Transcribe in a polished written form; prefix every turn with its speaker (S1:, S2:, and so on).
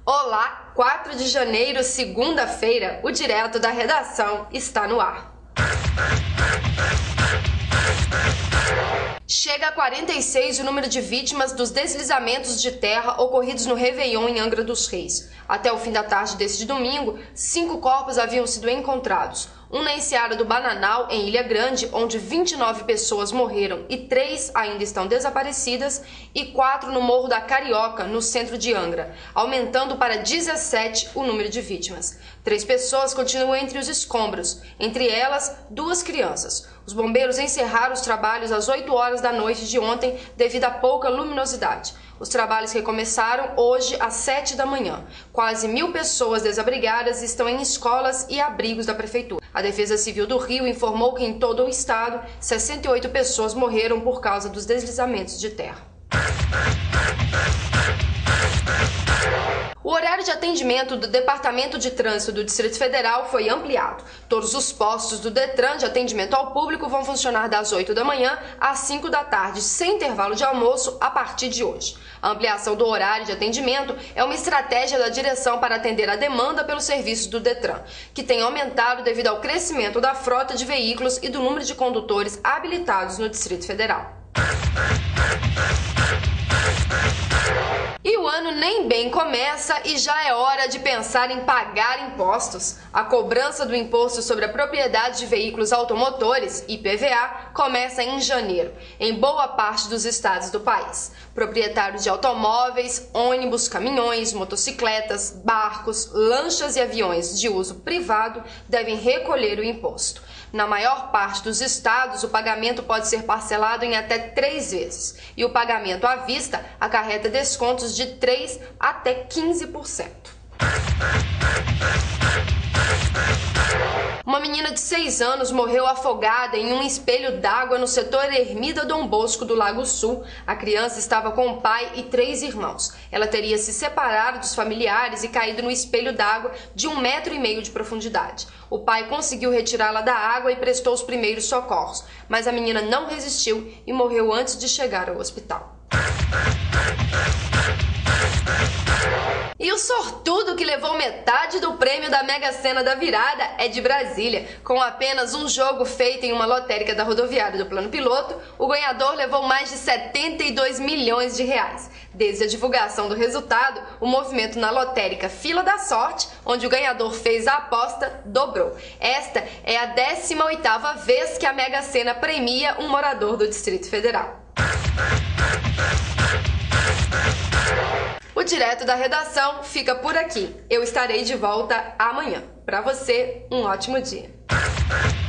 S1: Olá, 4 de janeiro, segunda-feira, o Direto da Redação está no ar. Chega a 46 o número de vítimas dos deslizamentos de terra ocorridos no Réveillon em Angra dos Reis. Até o fim da tarde deste domingo, 5 corpos haviam sido encontrados. Um na enseada do Bananal, em Ilha Grande, onde 29 pessoas morreram e 3 ainda estão desaparecidas, e 4 no Morro da Carioca, no centro de Angra, aumentando para 17 o número de vítimas. 3 pessoas continuam entre os escombros, entre elas 2 crianças. Os bombeiros encerraram os trabalhos às 8 horas da noite de ontem devido à pouca luminosidade. Os trabalhos recomeçaram hoje às 7 da manhã. Quase 1.000 pessoas desabrigadas estão em escolas e abrigos da prefeitura. A Defesa Civil do Rio informou que em todo o estado, 68 pessoas morreram por causa dos deslizamentos de terra. O horário de atendimento do Departamento de Trânsito do Distrito Federal foi ampliado. Todos os postos do Detran de atendimento ao público vão funcionar das 8 da manhã às 5 da tarde, sem intervalo de almoço, a partir de hoje. A ampliação do horário de atendimento é uma estratégia da direção para atender a demanda pelos serviços do Detran, que tem aumentado devido ao crescimento da frota de veículos e do número de condutores habilitados no Distrito Federal. E o ano nem bem começa e já é hora de pensar em pagar impostos. A cobrança do Imposto sobre a Propriedade de Veículos Automotores, IPVA, começa em janeiro, em boa parte dos estados do país. Proprietários de automóveis, ônibus, caminhões, motocicletas, barcos, lanchas e aviões de uso privado devem recolher o imposto. Na maior parte dos estados, o pagamento pode ser parcelado em até 3 vezes, e o pagamento à vista acarreta descontos de 3% até 15%. Uma menina de 6 anos morreu afogada em um espelho d'água no setor Ermida Dom Bosco do Lago Sul. A criança estava com o pai e 3 irmãos. Ela teria se separado dos familiares e caído no espelho d'água de 1,5 metro de profundidade. O pai conseguiu retirá-la da água e prestou os primeiros socorros, mas a menina não resistiu e morreu antes de chegar ao hospital. E o sortudo que levou metade do prêmio da Mega Sena da virada é de Brasília. Com apenas um jogo feito em uma lotérica da rodoviária do Plano Piloto, o ganhador levou mais de 72 milhões de reais. Desde a divulgação do resultado, o movimento na lotérica Fila da Sorte, onde o ganhador fez a aposta, dobrou. Esta é a 18ª vez que a Mega Sena premia um morador do Distrito Federal. O Direto da Redação fica por aqui. Eu estarei de volta amanhã. Para você, um ótimo dia.